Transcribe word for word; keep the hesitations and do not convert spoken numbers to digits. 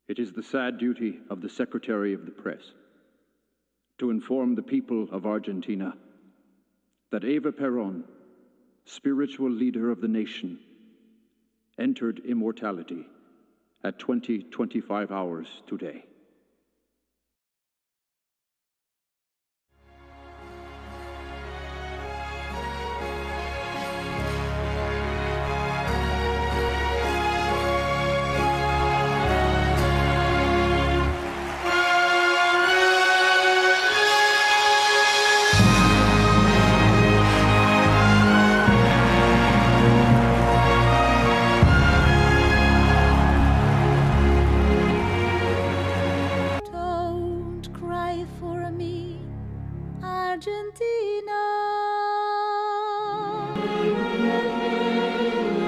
It is the sad duty of the Secretary of the Press to inform the people of Argentina that Eva Peron, spiritual leader of the nation, entered immortality at twenty twenty-five hours today. Argentina.